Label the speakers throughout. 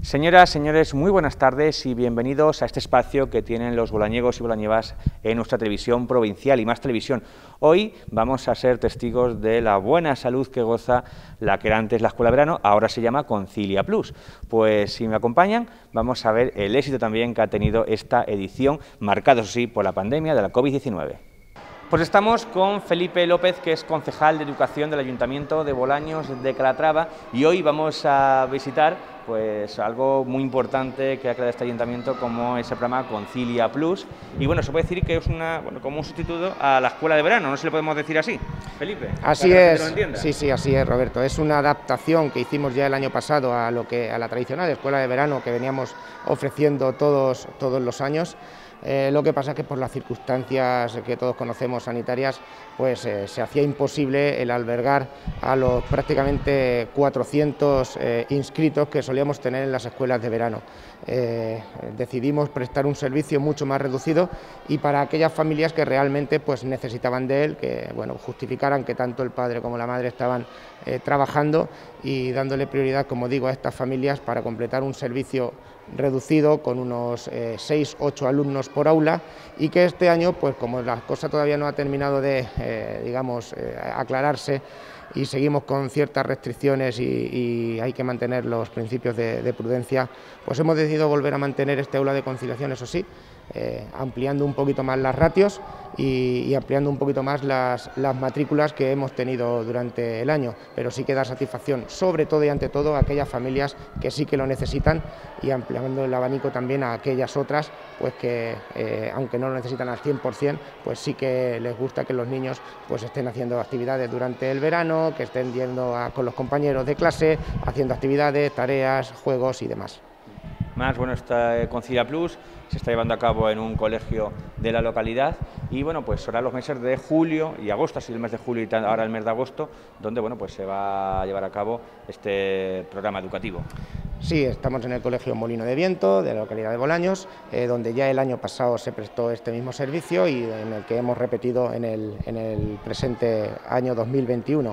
Speaker 1: Señoras, señores, muy buenas tardes y bienvenidos a este espacio que tienen los bolañegos y bolañevas en nuestra televisión provincial y Más Televisión. Hoy vamos a ser testigos de la buena salud que goza la que era antes la Escuela de Verano, ahora se llama Concilia Plus. Pues si me acompañan, vamos a ver el éxito también que ha tenido esta edición, marcado, eso sí, por la pandemia de la COVID-19. Pues estamos con Felipe López, que es concejal de Educación del Ayuntamiento de Bolaños de Calatrava, y hoy vamos a visitar pues algo muy importante que ha creado este ayuntamiento, como ese programa Concilia Plus. Y bueno, se puede decir que es como un sustituto a la escuela de verano, ¿no se le podemos decir así, Felipe?
Speaker 2: Así es, sí, así es, Roberto. Es una adaptación que hicimos ya el año pasado a la tradicional escuela de verano que veníamos ofreciendo todos los años. Lo que pasa es que por las circunstancias que todos conocemos sanitarias, pues se hacía imposible el albergar a los prácticamente 400 inscritos que solíamos tener en las escuelas de verano. Decidimos prestar un servicio mucho más reducido y para aquellas familias que realmente pues necesitaban de él, que justificaran que tanto el padre como la madre estaban trabajando, y dándole prioridad, como digo, a estas familias para completar un servicio reducido con unos 6-8 alumnos por aula, y que este año, pues como la cosa todavía no ha terminado de aclararse y seguimos con ciertas restricciones y hay que mantener los principios de prudencia, pues hemos decidido volver a mantener este aula de conciliación, eso sí, ampliando un poquito más las ratios y ampliando un poquito más las matrículas que hemos tenido durante el año, pero sí que da satisfacción, sobre todo y ante todo, a aquellas familias que sí que lo necesitan, y ampliando el abanico también a aquellas otras pues que aunque no lo necesitan al 100%, pues sí que les gusta que los niños pues estén haciendo actividades durante el verano, que estén yendo con los compañeros de clase, haciendo actividades, tareas, juegos y demás.
Speaker 1: Más, esta Concilia Plus se está llevando a cabo en un colegio de la localidad y pues será los meses de julio y agosto, así el mes de julio y ahora el mes de agosto, donde pues se va a llevar a cabo este programa educativo.
Speaker 2: Sí, estamos en el Colegio Molino de Viento, de la localidad de Bolaños, donde ya el año pasado se prestó este mismo servicio y en el que hemos repetido en el presente año 2021.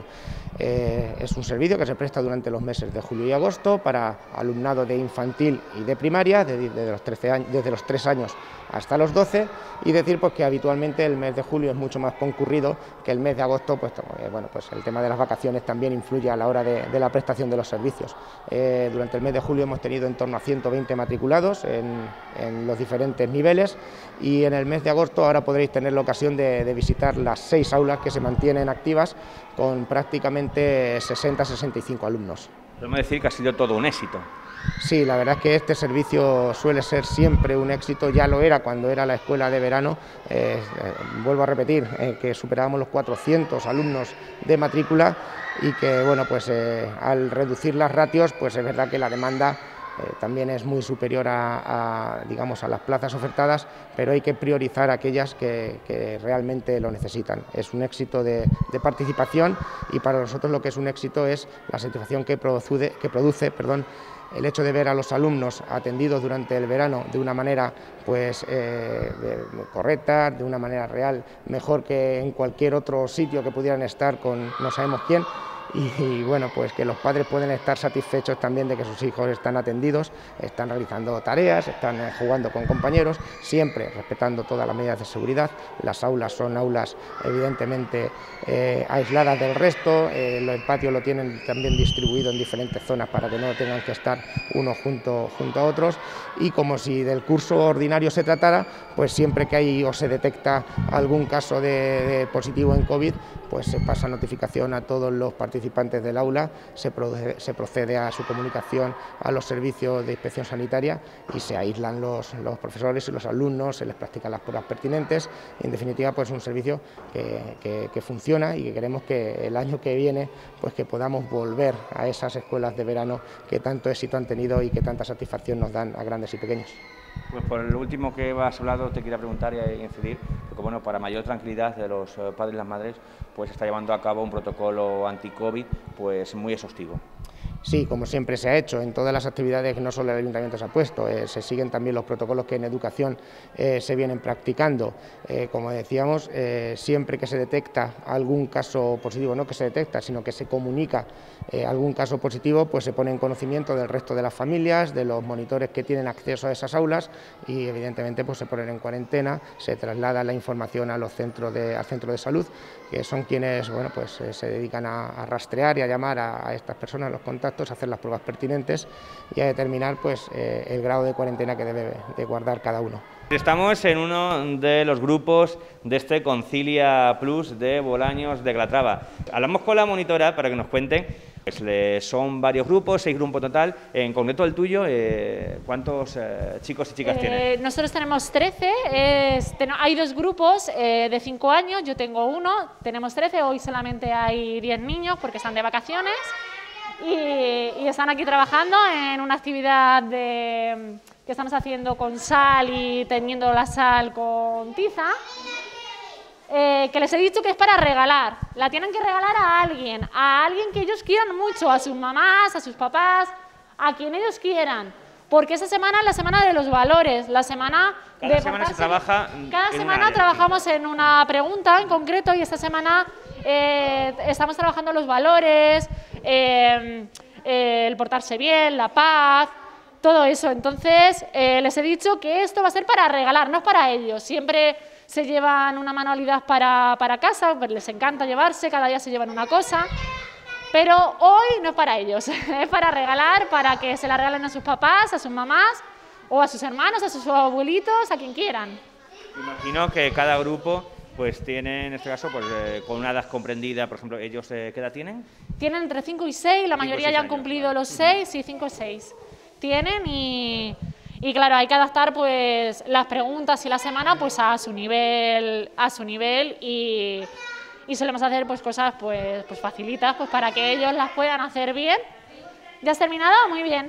Speaker 2: Es un servicio que se presta durante los meses de julio y agosto para alumnado de infantil y de primaria, desde los 3 años hasta los 12, y decir pues que habitualmente el mes de julio es mucho más concurrido que el mes de agosto, pues el tema de las vacaciones también influye a la hora de la prestación de los servicios. Durante el mes de julio hemos tenido en torno a 120 matriculados en los diferentes niveles, y en el mes de agosto ahora podréis tener la ocasión de visitar las 6 aulas que se mantienen activas con prácticamente 60-65 alumnos.
Speaker 1: Podemos decir que ha sido todo un éxito.
Speaker 2: Sí, la verdad es que este servicio suele ser siempre un éxito, ya lo era cuando era la escuela de verano, vuelvo a repetir, que superábamos los 400 alumnos de matrícula, y que al reducir las ratios, pues es verdad que la demanda también es muy superior a las plazas ofertadas, pero hay que priorizar aquellas que realmente lo necesitan. Es un éxito de participación, y para nosotros lo que es un éxito es la satisfacción que produce el hecho de ver a los alumnos atendidos durante el verano de una manera correcta, de una manera real, mejor que en cualquier otro sitio que pudieran estar con no sabemos quién. Y que los padres pueden estar satisfechos también de que sus hijos están atendidos, están realizando tareas, están jugando con compañeros, siempre respetando todas las medidas de seguridad. Las aulas son aulas evidentemente aisladas del resto, el patio lo tienen también distribuido en diferentes zonas para que no tengan que estar unos junto a otros, y como si del curso ordinario se tratara, pues siempre que hay o se detecta algún caso de positivo en COVID, pues se pasa notificación a todos los participantes del aula, se procede a su comunicación a los servicios de inspección sanitaria y se aíslan los profesores y los alumnos, se les practican las pruebas pertinentes, y en definitiva pues un servicio que funciona, y que queremos que el año que viene pues que podamos volver a esas escuelas de verano que tanto éxito han tenido y que tanta satisfacción nos dan a grandes y pequeños.
Speaker 1: Pues por el último que has hablado te quería preguntar y incidir, porque para mayor tranquilidad de los padres y las madres, pues está llevando a cabo un protocolo anti-COVID pues muy exhaustivo.
Speaker 2: Sí, como siempre se ha hecho, en todas las actividades no solo el Ayuntamiento se ha puesto, se siguen también los protocolos que en educación se vienen practicando. Como decíamos, siempre que se detecta algún caso positivo, no que se detecta, sino que se comunica algún caso positivo, pues se pone en conocimiento del resto de las familias, de los monitores que tienen acceso a esas aulas y evidentemente pues se ponen en cuarentena, se traslada la información a los al centro de salud, que son quienes bueno, pues, se dedican a rastrear y a llamar a estas personas, los contactos, a hacer las pruebas pertinentes y a determinar pues, el grado de cuarentena que debe de guardar cada uno.
Speaker 1: Estamos en uno de los grupos de este Concilia Plus de Bolaños de Calatrava. Hablamos con la monitora para que nos cuenten. Pues son varios grupos, 6 grupos total. En concreto el tuyo, ¿cuántos chicos y chicas tienes?
Speaker 3: Nosotros tenemos 13, hay 2 grupos de 5 años, yo tengo 1, tenemos 13, hoy solamente hay 10 niños porque están de vacaciones y están aquí trabajando en una actividad que estamos haciendo con sal y teniendo la sal con tiza. Que les he dicho que es para regalar, la tienen que regalar a alguien que ellos quieran mucho, a sus mamás, a sus papás, a quien ellos quieran, porque esa semana es la semana de los valores, la semana
Speaker 1: Cada semana se trabaja
Speaker 3: cada semana trabajamos en una pregunta en concreto y esta semana estamos trabajando los valores, el portarse bien, la paz, todo eso. Entonces les he dicho que esto va a ser para regalar, no es para ellos. Siempre se llevan una manualidad para casa, pues les encanta llevarse, cada día se llevan una cosa, pero hoy no es para ellos, es para regalar, para que se la regalen a sus papás, a sus mamás, o a sus hermanos, a sus abuelitos, a quien quieran.
Speaker 1: Imagino que cada grupo pues tiene, en este caso, pues con una edad comprendida, por ejemplo, ¿ellos qué edad tienen?
Speaker 3: Tienen entre 5 y 6, la mayoría ya han
Speaker 1: años,
Speaker 3: cumplido
Speaker 1: vale.
Speaker 3: los 6, sí, 5 y 6. Tienen y claro, hay que adaptar pues las preguntas y la semana pues a su nivel y solemos hacer pues cosas pues facilitas pues para que ellos las puedan hacer bien. ¿Ya has terminado? Muy bien.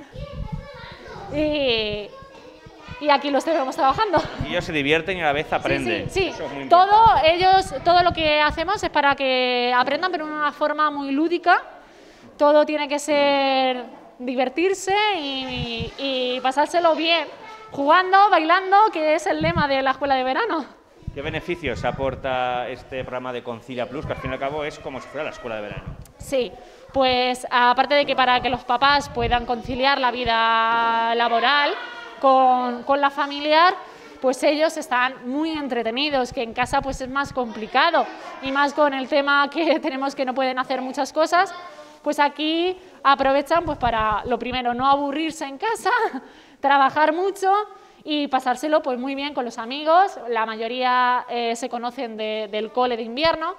Speaker 3: Y aquí los tenemos trabajando.
Speaker 1: Y ellos se divierten y a la vez aprenden.
Speaker 3: Sí.
Speaker 1: Eso es muy importante.
Speaker 3: Todo lo que hacemos es para que aprendan, pero de una forma muy lúdica. Todo tiene que ser divertirse y pasárselo bien, jugando, bailando, que es el lema de la escuela de verano.
Speaker 1: ¿Qué beneficios aporta este programa de Concilia Plus, que al fin y al cabo es como si fuera la escuela de verano?
Speaker 3: Sí, pues aparte de que para que los papás puedan conciliar la vida laboral con la familiar, pues ellos están muy entretenidos, que en casa pues es más complicado y más con el tema que tenemos que no pueden hacer muchas cosas, pues aquí aprovechan pues para, lo primero, no aburrirse en casa, trabajar mucho y pasárselo pues muy bien con los amigos. La mayoría se conocen del cole de invierno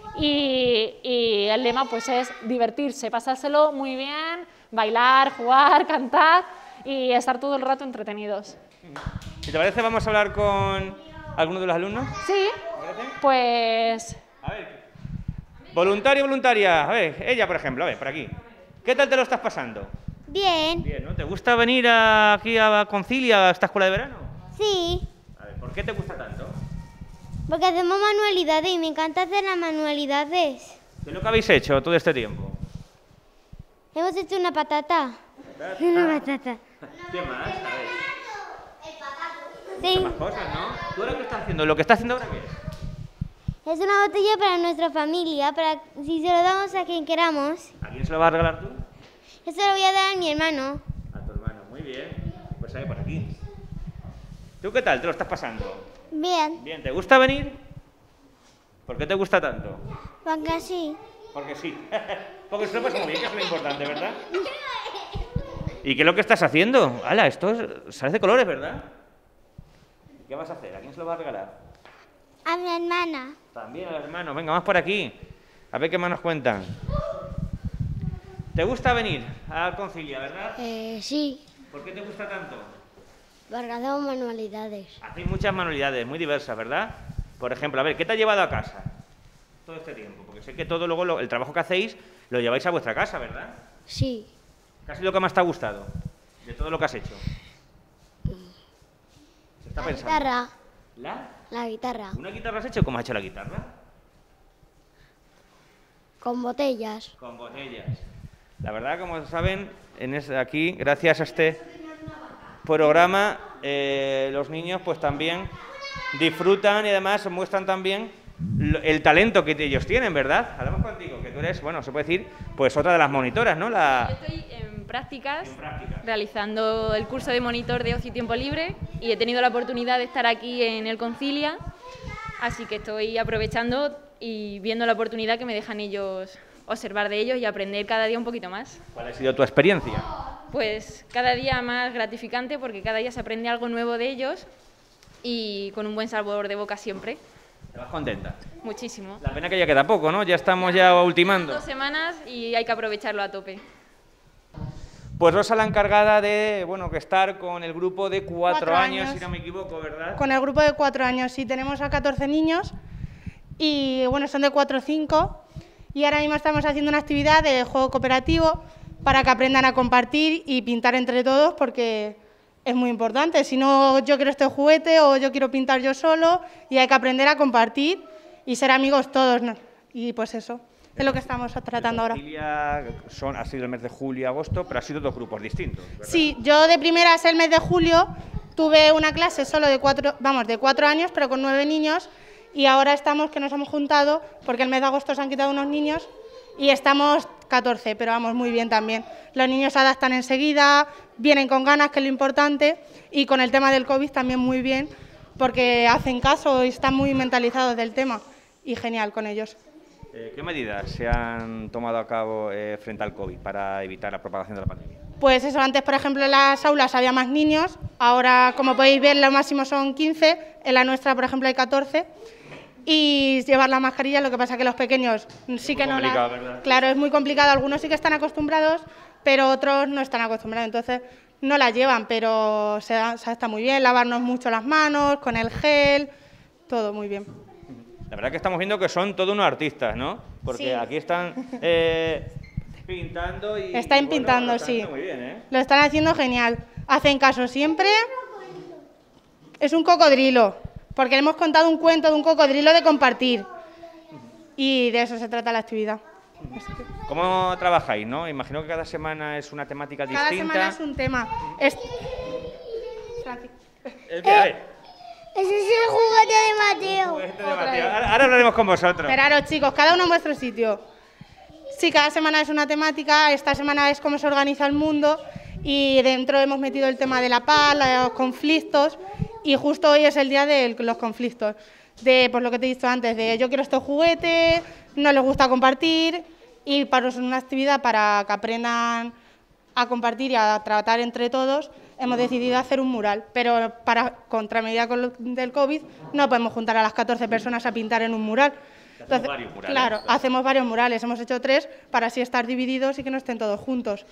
Speaker 3: y el lema pues es divertirse, pasárselo muy bien, bailar, jugar, cantar y estar todo el rato entretenidos.
Speaker 1: Si te parece, vamos a hablar con alguno de los alumnos.
Speaker 3: Sí, pues...
Speaker 1: A ver, voluntario, voluntaria, a ver, ella por ejemplo, a ver, por aquí. ¿Qué tal te lo estás pasando?
Speaker 4: Bien.
Speaker 1: Bien, ¿no? ¿Te gusta venir aquí a Concilia, a esta escuela de verano?
Speaker 4: Sí,
Speaker 1: A ver, ¿por qué te gusta tanto?
Speaker 4: porque hacemos manualidades y me encanta hacer las manualidades.
Speaker 1: ¿Qué es lo que habéis hecho todo este tiempo?
Speaker 4: Hemos hecho una patata. Una patata.
Speaker 1: ¿Qué más? A ver,
Speaker 4: Sí,
Speaker 1: más cosas, ¿no? ¿Tú ahora qué estás haciendo? ¿Lo que estás haciendo ahora qué es?
Speaker 4: es una botella para nuestra familia, para si se lo damos a quien queramos.
Speaker 1: ¿A quién se lo vas a regalar tú?
Speaker 4: Eso lo voy a dar a mi hermano.
Speaker 1: A tu hermano, muy bien. Pues ahí por aquí. ¿Tú qué tal? ¿Te lo estás pasando?
Speaker 4: Bien,
Speaker 1: Bien, ¿te gusta venir? ¿Por qué te gusta tanto?
Speaker 4: porque sí.
Speaker 1: Porque sí. Porque se lo pasa muy bien, que es lo importante, ¿verdad? ¿Y qué es lo que estás haciendo? ¡Hala! Esto sale de colores, ¿verdad? ¿Qué vas a hacer? ¿A quién se lo vas a regalar?
Speaker 4: A mi hermana.
Speaker 1: También a los hermanos. Venga, vamos por aquí. A ver qué más nos cuentan. ¿Te gusta venir a Concilia, verdad?
Speaker 4: Sí,
Speaker 1: ¿Por qué te gusta tanto?
Speaker 4: porque hacemos manualidades.
Speaker 1: Hacéis muchas manualidades muy diversas, ¿verdad? Por ejemplo, a ver, ¿qué te ha llevado a casa todo este tiempo? Porque sé que todo luego el trabajo que hacéis lo lleváis a vuestra casa, ¿verdad?
Speaker 4: Sí,
Speaker 1: ¿Qué ha sido lo que más te ha gustado de todo lo que has hecho? Se está pensando.
Speaker 4: la guitarra,
Speaker 1: ¿Una guitarra has hecho? ¿Cómo has hecho la guitarra?
Speaker 4: con botellas.
Speaker 1: Con botellas. La verdad, como saben, aquí, gracias a este programa, los niños pues también disfrutan y además muestran también el talento que ellos tienen, ¿verdad? Hablamos contigo, que tú eres, bueno, se puede decir, pues otra de las monitoras, ¿no?
Speaker 5: Yo estoy en prácticas, realizando el curso de monitor de ocio y tiempo libre, y he tenido la oportunidad de estar aquí en el Concilia, así que estoy aprovechando y viendo la oportunidad que me dejan ellos, observar de ellos y aprender cada día un poquito más.
Speaker 1: ¿Cuál ha sido tu experiencia?
Speaker 5: Pues cada día más gratificante, porque cada día se aprende algo nuevo de ellos y con un buen sabor de boca siempre.
Speaker 1: ¿Te vas contenta?
Speaker 5: Muchísimo.
Speaker 1: La pena que ya queda poco, ¿no? Ya estamos ya ultimando.
Speaker 5: 2 semanas y hay que aprovecharlo a tope.
Speaker 1: Pues Rosa, la encargada de, bueno, que estar con el grupo de 4 años, si no me equivoco, ¿verdad?
Speaker 6: Con el grupo de 4 años, sí, tenemos a 14 niños y, bueno, son de 4 o 5 y ahora mismo estamos haciendo una actividad de juego cooperativo para que aprendan a compartir y pintar entre todos, porque es muy importante. Si no, yo quiero este juguete o yo quiero pintar yo solo, y hay que aprender a compartir y ser amigos todos, ¿no? Y pues eso es lo que estamos tratando ahora.
Speaker 1: Ha sido el mes de julio y agosto, pero ha sido 2 grupos distintos, ¿verdad?
Speaker 6: Sí, yo de primeras el mes de julio tuve una clase solo de 4 años, pero con 9 niños, y ahora estamos, que nos hemos juntado, porque el mes de agosto se han quitado unos niños, y estamos 14, pero vamos, muy bien también. Los niños se adaptan enseguida, vienen con ganas, que es lo importante, y con el tema del COVID también muy bien, porque hacen caso y están muy mentalizados del tema, y genial con ellos.
Speaker 1: ¿Qué medidas se han tomado a cabo frente al COVID para evitar la propagación de la pandemia?
Speaker 6: Pues eso, antes, por ejemplo, en las aulas había más niños, ahora, como podéis ver, lo máximo son 15, en la nuestra, por ejemplo, hay 14, y llevar la mascarilla, lo que pasa que los pequeños sí que no la...
Speaker 1: ¿verdad?
Speaker 6: Claro, es muy complicado, algunos sí que están acostumbrados, pero otros no están acostumbrados, entonces no la llevan, pero está muy bien, lavarnos mucho las manos, con el gel, todo muy bien.
Speaker 1: La verdad que estamos viendo que son todos unos artistas, ¿no? Porque
Speaker 6: sí,
Speaker 1: aquí están pintando y...
Speaker 6: Están pintando,
Speaker 1: lo están
Speaker 6: sí.
Speaker 1: haciendo muy bien, ¿eh?
Speaker 6: Lo están haciendo genial. Hacen caso siempre. Es un cocodrilo, porque le hemos contado un cuento de un cocodrilo de compartir. Y de eso se trata la actividad.
Speaker 1: ¿Cómo trabajáis, no? Imagino que cada semana es una temática distinta.
Speaker 6: Cada semana es un tema.
Speaker 1: ¿El qué? A ver.
Speaker 4: Ese es el juguete de Mateo.
Speaker 1: Juguete de Mateo. Ahora hablaremos con vosotros.
Speaker 6: Esperaros, chicos, cada uno en vuestro sitio. Sí, cada semana es una temática. Esta semana es cómo se organiza el mundo, y dentro hemos metido el tema de la paz, los conflictos, y justo hoy es el día de los conflictos. De, pues lo que te he dicho antes, de yo quiero estos juguetes, no les gusta compartir, y para una actividad para que aprendan a compartir y a tratar entre todos, hemos decidido hacer un mural, pero para contramedida con lo del COVID no podemos juntar a las 14 personas a pintar en un mural. Entonces,
Speaker 1: varios murales.
Speaker 6: claro, hacemos varios murales, hemos hecho 3 para así estar divididos y que no estén todos juntos.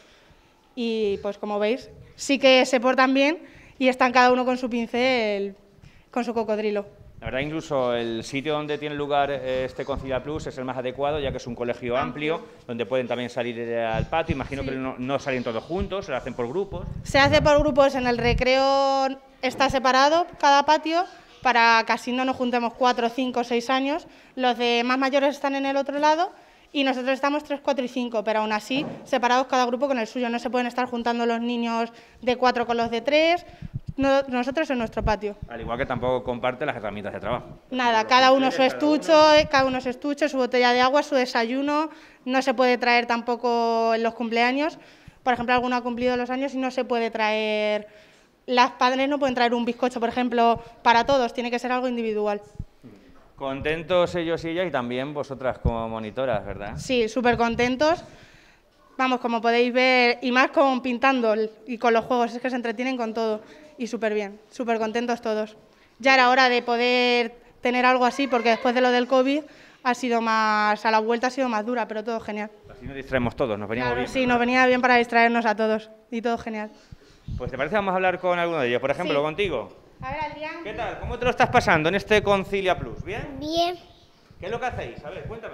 Speaker 6: Y pues como veis, sí que se portan bien y están cada uno con su pincel, con su cocodrilo.
Speaker 1: La verdad, incluso el sitio donde tiene lugar este Concilia Plus es el más adecuado, ya que es un colegio amplio, donde pueden también salir al patio. Imagino que no salen todos juntos, se lo hacen por grupos.
Speaker 6: Se hace por grupos, en el recreo está separado cada patio, para que así no nos juntemos 4, 5, 6 años. Los de más mayores están en el otro lado y nosotros estamos 3, 4 y 5, pero aún así separados cada grupo con el suyo. No se pueden estar juntando los niños de 4 con los de 3, nosotros en nuestro patio.
Speaker 1: Al igual que tampoco comparte las herramientas de trabajo.
Speaker 6: Nada, cada uno su estuche, su botella de agua, su desayuno. No se puede traer tampoco en los cumpleaños. Por ejemplo, alguno ha cumplido los años y no se puede traer... Las padres no pueden traer un bizcocho, por ejemplo, para todos, tiene que ser algo individual.
Speaker 1: Contentos ellos y ellas, y también vosotras como monitoras, ¿verdad?
Speaker 6: Sí, súper contentos. Vamos, como podéis ver, y más con pintando y con los juegos, es que se entretienen con todo. Y súper bien, súper contentos todos. Ya era hora de poder tener algo así, porque después de lo del COVID ha sido más, a la vuelta ha sido más dura, pero todo genial.
Speaker 1: Así nos distraemos todos, nos veníamos
Speaker 6: Claro,
Speaker 1: bien.
Speaker 6: sí,
Speaker 1: ¿verdad?
Speaker 6: nos venía bien para distraernos a todos, y todo genial.
Speaker 1: Pues te parece, vamos a hablar con alguno de ellos, por ejemplo,
Speaker 6: Sí.
Speaker 1: contigo.
Speaker 6: A ver, Adrián.
Speaker 1: ¿Qué tal? ¿Cómo te lo estás pasando en este Concilia Plus? ¿Bien?
Speaker 4: Bien.
Speaker 1: ¿Qué es lo que hacéis? A ver, cuéntame.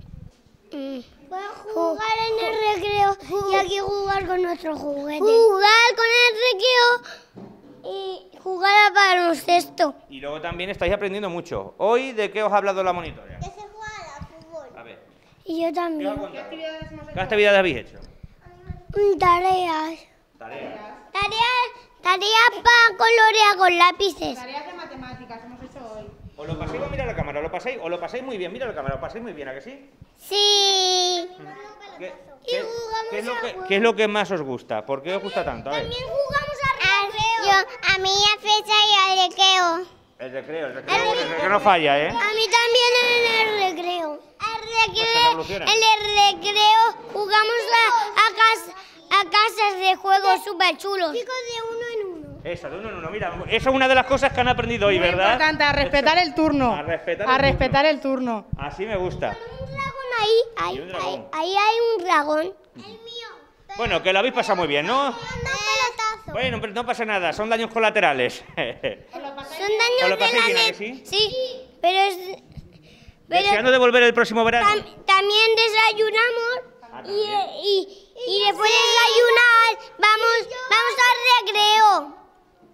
Speaker 4: Jugar en el recreo y aquí jugar con nuestros juguetes. Jugar con el recreo y jugar al baloncesto.
Speaker 1: Y luego también estáis aprendiendo mucho. Hoy, ¿de qué os ha hablado la monitora?
Speaker 4: Que se juega al fútbol.
Speaker 1: A ver,
Speaker 4: Y yo
Speaker 1: ¿qué os ha
Speaker 4: también.
Speaker 1: contado? ¿Qué actividades habéis hecho?
Speaker 4: Tareas.
Speaker 1: Tareas.
Speaker 4: Tareas para colorear con lápices.
Speaker 6: Tareas de matemáticas hemos hecho hoy.
Speaker 1: ¿Os lo pasáis o mira la cámara? ¿O lo pasáis muy bien? Mira la cámara, ¿lo pasáis muy bien, ¿a que sí?
Speaker 4: Sí.
Speaker 1: ¿Qué es lo que más os gusta? ¿Por qué os gusta tanto? A ver.
Speaker 4: También jugamos a recreo. A mí a fecha y al recreo.
Speaker 1: El recreo no falla, ¿eh?
Speaker 4: A mí también en el recreo.
Speaker 1: Pues
Speaker 4: En el recreo jugamos a casas de juegos súper chulos. Chicos, de uno en uno.
Speaker 1: Eso, de uno en uno. Mira, esa es una de las cosas que han aprendido hoy,
Speaker 6: Muy
Speaker 1: ¿verdad?
Speaker 6: importante, a respetar el turno.
Speaker 1: A respetar
Speaker 6: el turno.
Speaker 1: Así me gusta.
Speaker 4: Un dragón
Speaker 1: Y un dragón.
Speaker 4: ahí hay un dragón. El mío.
Speaker 1: Bueno, que lo habéis pasado muy bien, ¿no?
Speaker 4: Un pelotazo.
Speaker 1: Bueno, pero no pasa nada, son daños colaterales.
Speaker 4: Son
Speaker 1: ¿Os lo
Speaker 4: daños
Speaker 1: pasáis
Speaker 4: de
Speaker 1: bien,
Speaker 4: la
Speaker 1: a que sí?
Speaker 4: Sí, pero
Speaker 1: Deseando de volver el próximo verano.
Speaker 4: también desayunamos y después de desayunar vamos al recreo.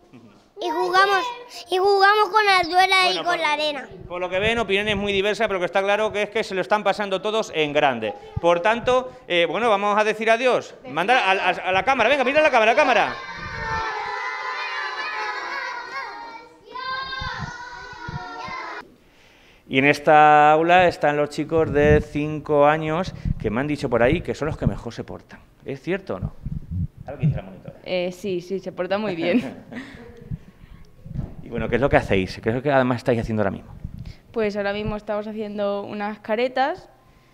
Speaker 4: Y jugamos con la duela y con la arena.
Speaker 1: Por lo que ven, opiniones muy diversas, pero que está claro que es que se lo están pasando todos en grande. Por tanto, bueno, vamos a decir adiós. Mandar a la cámara, venga, mira la cámara. Y en esta aula están los chicos de 5 años que me han dicho por ahí que son los que mejor se portan. ¿Es cierto o no? A ver qué dice la monitora.
Speaker 5: Sí, se porta muy bien.
Speaker 1: Y bueno, ¿qué es lo que hacéis? ¿Qué es lo que además estáis haciendo ahora mismo?
Speaker 5: Pues ahora mismo estamos haciendo unas caretas,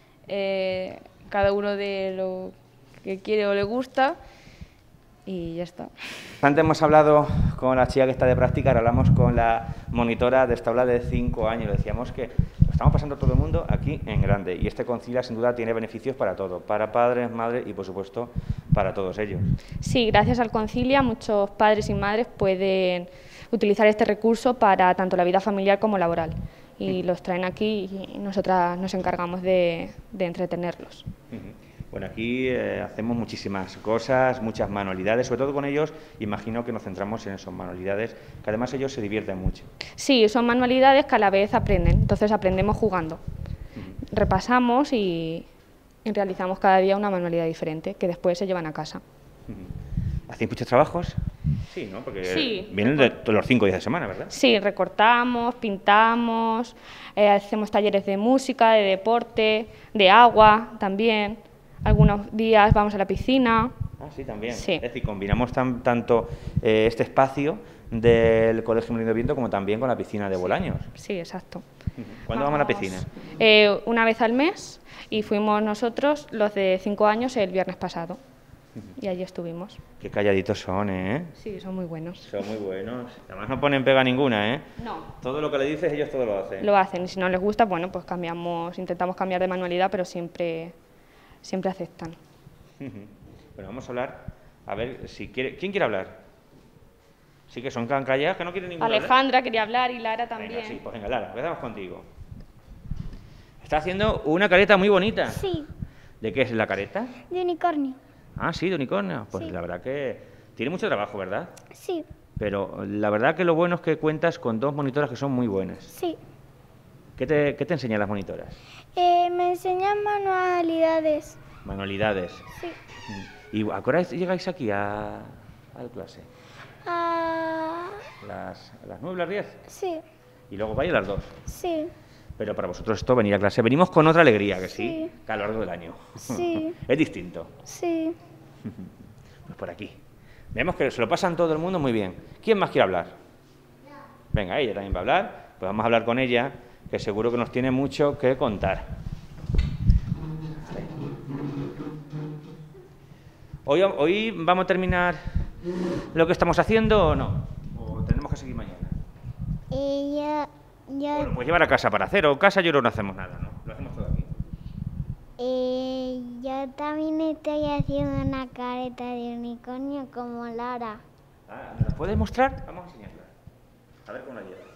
Speaker 5: cada uno de lo que quiere o le gusta, y ya está.
Speaker 1: Antes hemos hablado con la chica que está de práctica, ahora hablamos con la monitora de esta aula de 5 años. Le decíamos que lo estamos pasando todo el mundo aquí en grande, y este Concilia sin duda tiene beneficios para todo, para padres, madres y por supuesto para todos ellos.
Speaker 7: Sí, gracias al Concilia muchos padres y madres pueden utilizar este recurso para tanto la vida familiar como laboral, y los traen aquí y nosotras nos encargamos de entretenerlos.
Speaker 1: Bueno, aquí hacemos muchísimas cosas, muchas manualidades, sobre todo con ellos, imagino que nos centramos en esas manualidades, que además ellos se divierten mucho.
Speaker 7: Sí, son manualidades que a la vez aprenden, entonces aprendemos jugando. Repasamos y realizamos cada día una manualidad diferente, que después se llevan a casa.
Speaker 1: ¿Hacéis muchos trabajos? Sí, ¿no? Porque
Speaker 7: sí,
Speaker 1: vienen de los 5 días de semana, ¿verdad?
Speaker 7: Sí, recortamos, pintamos, hacemos talleres de música, de deporte, de agua también. Algunos días vamos a la piscina.
Speaker 1: Ah, sí, también.
Speaker 7: Sí.
Speaker 1: Es decir, combinamos tanto este espacio del Colegio Molino de Viento como también con la piscina de Bolaños.
Speaker 7: Sí, exacto.
Speaker 1: ¿Cuándo vamos a la piscina?
Speaker 7: Una vez al mes, y fuimos nosotros, los de 5 años, el viernes pasado. Y allí estuvimos.
Speaker 1: Qué calladitos son, ¿eh?
Speaker 7: Sí, son muy buenos.
Speaker 1: Son muy buenos. Además no ponen pega ninguna, ¿eh?
Speaker 7: No.
Speaker 1: Todo lo que le dices, ellos todo lo hacen.
Speaker 7: Lo hacen, y si no les gusta, bueno, pues intentamos cambiar de manualidad, pero siempre aceptan.
Speaker 1: Bueno, vamos a hablar, a ver si quiere... ¿Quién quiere hablar? Sí, que son calladas, que no quieren ninguna.
Speaker 7: Alejandra quería hablar y Lara también.
Speaker 1: Venga, sí, pues venga, Lara, empezamos contigo. Está haciendo una careta muy bonita.
Speaker 4: Sí,
Speaker 1: ¿De qué es la careta?
Speaker 4: de unicornio.
Speaker 1: Ah, sí, de unicornio. Pues
Speaker 4: Sí.
Speaker 1: la verdad que tiene mucho trabajo, ¿verdad?
Speaker 4: Sí,
Speaker 1: Pero la verdad que lo bueno es que cuentas con 2 monitoras que son muy buenas.
Speaker 4: sí.
Speaker 1: ¿Qué te enseñan las monitoras?
Speaker 4: Me enseñan manualidades.
Speaker 1: Manualidades.
Speaker 4: Sí.
Speaker 1: ¿Y a qué hora llegáis aquí a la clase?
Speaker 4: Ah,
Speaker 1: ¿Las 9, las 10?
Speaker 4: sí,
Speaker 1: Y luego vais a las 2.
Speaker 4: sí,
Speaker 1: Pero para vosotros esto, venir a clase, venimos con otra alegría, que sí,
Speaker 4: Sí.
Speaker 1: que a lo largo del año.
Speaker 4: Sí.
Speaker 1: Es distinto.
Speaker 4: sí.
Speaker 1: Pues por aquí. Vemos que se lo pasan todo el mundo muy bien. ¿Quién más quiere hablar? Venga, ella también va a hablar. Pues vamos a hablar con ella, que seguro que nos tiene mucho que contar. ¿Hoy vamos a terminar lo que estamos haciendo o no? ¿O tenemos que seguir mañana?
Speaker 4: Ya,
Speaker 1: Bueno, pues llevar a casa para hacer. O casa yo creo que no hacemos nada, ¿no? Lo hacemos todo aquí.
Speaker 4: yo también estoy haciendo una careta de unicornio como Lara.
Speaker 1: Ah, ¿me la puedes mostrar? Vamos a enseñarla. A ver cómo la lleva.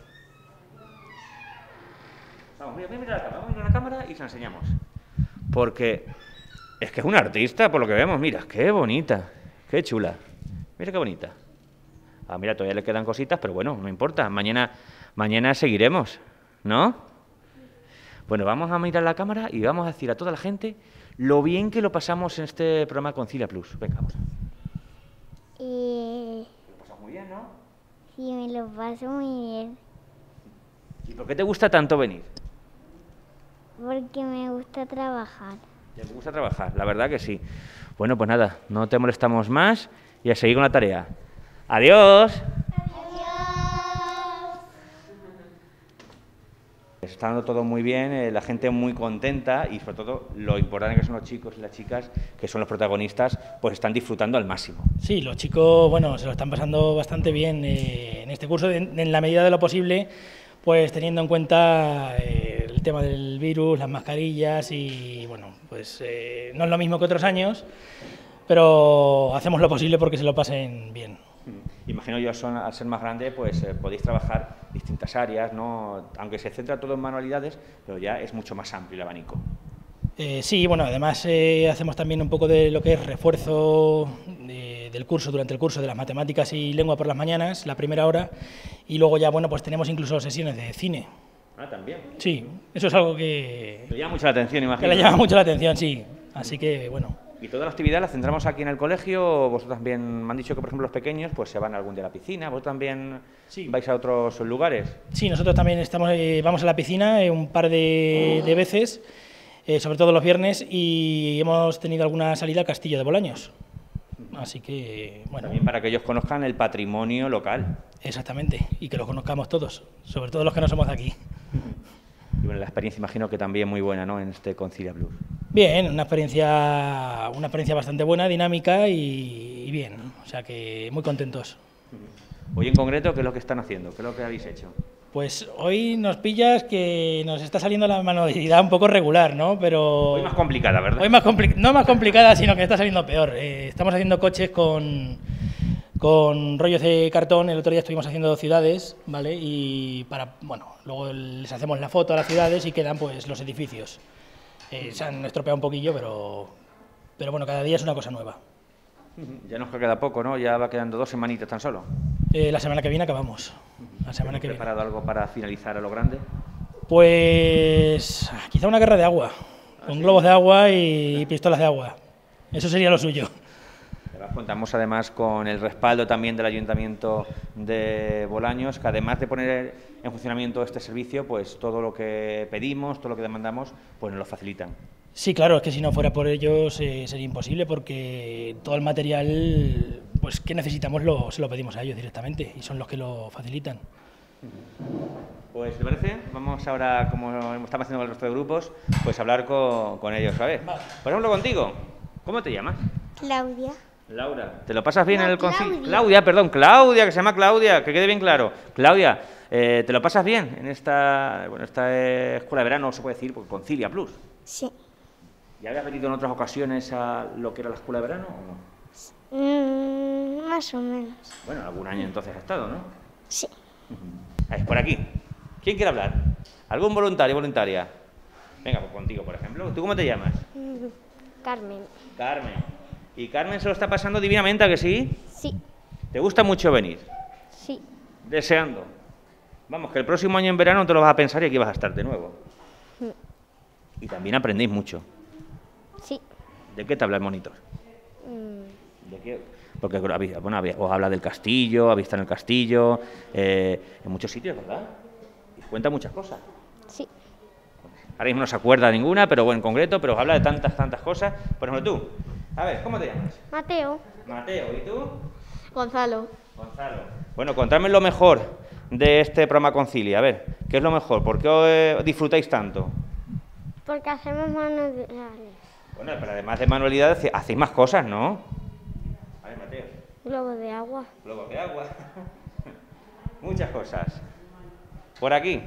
Speaker 1: Vamos, mira la cámara, vamos a mirar la cámara y se la enseñamos. Porque es que es una artista, por lo que vemos. Mira, qué bonita, qué chula. Mira qué bonita. Ah, mira, todavía le quedan cositas, pero bueno, no importa. Mañana seguiremos, ¿no? Bueno, vamos a mirar la cámara y vamos a decir a toda la gente lo bien que lo pasamos en este programa Concilia Plus. Venga, vamos. Lo pasas muy bien, ¿no?
Speaker 4: Sí, me lo paso muy bien.
Speaker 1: ¿Y por qué te gusta tanto venir?
Speaker 4: Porque me gusta trabajar.
Speaker 1: ¿Te gusta trabajar? La verdad que sí. Bueno, pues nada, no te molestamos más y a seguir con la tarea. ¡Adiós! Está dando todo muy bien, la gente muy contenta y sobre todo lo importante que son los chicos y las chicas, que son los protagonistas, pues están disfrutando al máximo.
Speaker 8: Sí, los chicos, bueno, se lo están pasando bastante bien en este curso, en la medida de lo posible, pues teniendo en cuenta el tema del virus, las mascarillas y, bueno, pues no es lo mismo que otros años, pero hacemos lo posible porque se lo pasen bien.
Speaker 1: Imagino yo, al ser más grande, pues podéis trabajar distintas áreas, ¿no? Aunque se centra todo en manualidades, pero ya es mucho más amplio el abanico.
Speaker 8: Sí, bueno, además hacemos también un poco de lo que es refuerzo del curso, durante el curso de las matemáticas y lengua por las mañanas, la primera hora, y luego ya, bueno, pues tenemos incluso sesiones de cine.
Speaker 1: Ah, ¿también?
Speaker 8: Sí, eso es algo que...
Speaker 1: Le llama mucho la atención, imagino.
Speaker 8: Que le llama mucho la atención, sí, así que, bueno...
Speaker 1: ¿Y toda la actividad la centramos aquí en el colegio? Vosotros también, me han dicho que, por ejemplo, los pequeños pues se van algún día a la piscina, ¿vosotros también vais a otros lugares?
Speaker 8: Sí, nosotros también vamos a la piscina un par de veces, sobre todo los viernes, y hemos tenido alguna salida al Castillo de Bolaños. Así que, bueno...
Speaker 1: También para que ellos conozcan el patrimonio local.
Speaker 8: Exactamente, y que lo conozcamos todos, sobre todo los que no somos de aquí.
Speaker 1: Y bueno, la experiencia imagino que también muy buena, ¿no?, en este Concilia Plus.
Speaker 8: Bien, una experiencia bastante buena, dinámica y bien, o sea que muy contentos.
Speaker 1: Hoy en concreto, ¿qué es lo que están haciendo? ¿Qué es lo que habéis hecho?
Speaker 8: Pues hoy nos pillas que nos está saliendo la manualidad un poco regular, ¿no? Pero...
Speaker 1: Hoy más complicada, ¿verdad?
Speaker 8: Hoy no más complicada, sino que está saliendo peor. Estamos haciendo coches con rollos de cartón. El otro día estuvimos haciendo ciudades, ¿vale? Y luego les hacemos la foto a las ciudades y quedan pues los edificios. Se han estropeado un poquillo, pero bueno, cada día es una cosa nueva.
Speaker 1: Ya nos queda poco, ¿no? Ya va quedando 2 semanitas tan solo.
Speaker 8: La semana que viene acabamos. La semana que viene.
Speaker 1: ¿Preparado algo para finalizar a lo grande?
Speaker 8: Pues quizá una guerra de agua, con globos de agua y pistolas de agua. Eso sería lo suyo.
Speaker 1: Contamos además con el respaldo también del Ayuntamiento de Bolaños, que además de poner en funcionamiento este servicio, pues todo lo que pedimos, todo lo que demandamos, pues nos lo facilitan.
Speaker 8: Sí, claro, es que si no fuera por ellos sería imposible, porque todo el material pues que necesitamos se lo pedimos a ellos directamente y son los que lo facilitan.
Speaker 1: Pues, ¿te parece? Vamos ahora, como estamos haciendo con el resto de grupos, pues a hablar con ellos. A ver, por ejemplo, contigo, ¿cómo te llamas?
Speaker 4: Claudia.
Speaker 1: Laura, ¿te lo pasas bien en el concilio? Claudia, que se llama Claudia, que quede bien claro. Claudia, ¿te lo pasas bien en esta escuela de verano, se puede decir, porque Concilia Plus?
Speaker 4: Sí.
Speaker 1: ¿Ya habías venido en otras ocasiones a lo que era la escuela de verano o no?
Speaker 4: Más o menos.
Speaker 1: Bueno, algún año entonces has estado, ¿no?
Speaker 4: Sí.
Speaker 1: A ver, por aquí. ¿Quién quiere hablar? ¿Algún voluntario, voluntaria? Venga, pues contigo, por ejemplo. ¿Tú cómo te llamas?
Speaker 4: Carmen.
Speaker 1: Carmen. ¿Y Carmen se lo está pasando divinamente, a que sí?
Speaker 4: Sí.
Speaker 1: ¿Te gusta mucho venir?
Speaker 4: Sí.
Speaker 1: Deseando. Vamos, que el próximo año en verano te lo vas a pensar y aquí vas a estar de nuevo. Y también aprendéis mucho.
Speaker 4: Sí.
Speaker 1: ¿De qué te habla el monitor? ¿De qué? Porque os habla del castillo, habéis estado en el castillo, en muchos sitios, ¿verdad? Y cuenta muchas cosas.
Speaker 4: Sí.
Speaker 1: Ahora mismo no se acuerda ninguna, pero bueno, en concreto, pero os habla de tantas cosas. Por ejemplo, tú, a ver, ¿cómo te llamas?
Speaker 4: Mateo.
Speaker 1: Mateo, ¿y tú?
Speaker 6: Gonzalo.
Speaker 1: Gonzalo. Bueno, contadme lo mejor de este programa Concilia. A ver, ¿qué es lo mejor? ¿Por qué disfrutáis tanto?
Speaker 4: Porque hacemos manualidades.
Speaker 1: Bueno, pero además de manualidades, hacéis más cosas, ¿no? A ver, Mateo.
Speaker 4: Globos de agua.
Speaker 1: Globos de agua. Muchas cosas. Por aquí.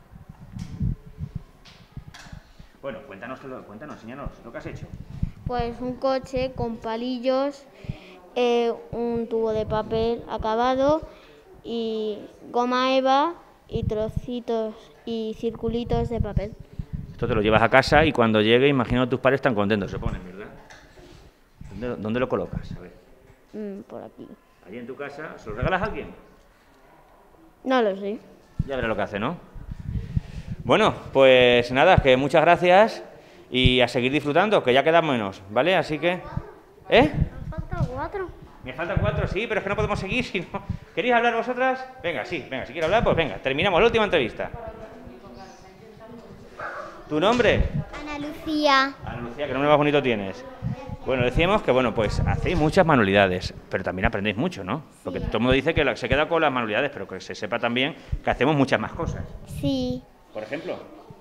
Speaker 1: Bueno, cuéntanos, enséñanos lo que has hecho.
Speaker 9: Pues un coche con palillos, un tubo de papel acabado y goma eva y trocitos y circulitos de papel.
Speaker 1: Esto te lo llevas a casa y cuando llegue, imagino que tus padres están contentos, se ponen, ¿verdad? ¿Dónde lo colocas? A ver.
Speaker 9: Por aquí.
Speaker 1: Allí en tu casa, ¿se lo regalas a alguien?
Speaker 9: No lo sé.
Speaker 1: Ya verás lo que hace, ¿no? Bueno, pues nada, que muchas gracias y a seguir disfrutando, que ya quedan menos, ¿vale? Así que... ¿Eh?
Speaker 4: Me faltan 4.
Speaker 1: Me faltan 4, sí, pero es que no podemos seguir si no... ¿Queréis hablar vosotras? Venga, sí, venga, si quieres hablar, pues venga, terminamos la última entrevista. ¿Tu nombre?
Speaker 4: Ana Lucía.
Speaker 1: Ana Lucía, ¿qué nombre más bonito tienes? Bueno, decíamos que, bueno, pues hacéis muchas manualidades, pero también aprendéis mucho, ¿no? Porque todo el mundo dice que se queda con las manualidades, pero que se sepa también que hacemos muchas más cosas.
Speaker 4: Sí.
Speaker 1: Por ejemplo...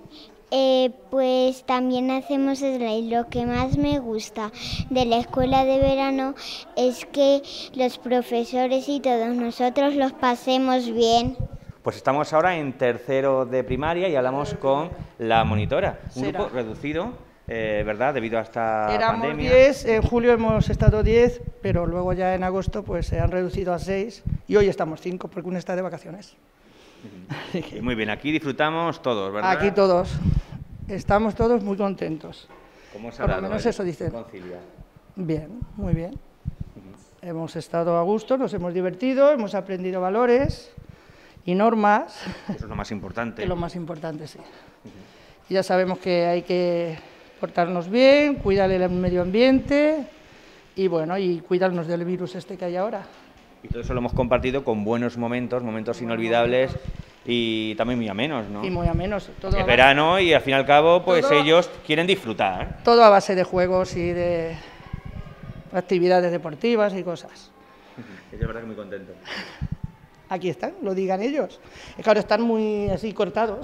Speaker 4: Pues también hacemos slime. Lo que más me gusta de la escuela de verano es que los profesores y todos nosotros los pasemos bien.
Speaker 1: Pues estamos ahora en tercero de primaria y hablamos con la monitora. Un grupo reducido, ¿verdad? Debido a esta
Speaker 10: Éramos
Speaker 1: pandemia.
Speaker 10: 10, en julio hemos estado 10, pero luego ya en agosto pues se han reducido a 6 y hoy estamos 5 porque uno está de vacaciones.
Speaker 1: Muy bien, aquí disfrutamos todos, ¿verdad?
Speaker 10: Aquí todos. Estamos todos muy contentos.
Speaker 1: ¿Cómo se ha
Speaker 10: Por lo
Speaker 1: dado
Speaker 10: menos eso dicen.
Speaker 1: Concilia?
Speaker 10: Bien, muy bien. Hemos estado a gusto, nos hemos divertido, hemos aprendido valores y normas.
Speaker 1: Eso es lo más importante.
Speaker 10: Es lo más importante, sí. Y ya sabemos que hay que portarnos bien, cuidar el medio ambiente y bueno, y cuidarnos del virus este que hay ahora.
Speaker 1: Y todo eso lo hemos compartido con buenos momentos, momentos inolvidables y también muy amenos, ¿no?
Speaker 10: Y muy amenos. Todo
Speaker 1: es verano y al fin y al cabo, pues
Speaker 10: todo,
Speaker 1: ellos quieren disfrutar.
Speaker 10: Todo a base de juegos y de actividades deportivas y cosas.
Speaker 1: Es verdad que muy contento.
Speaker 10: Aquí están, lo digan ellos. Es que ahora están muy así cortados.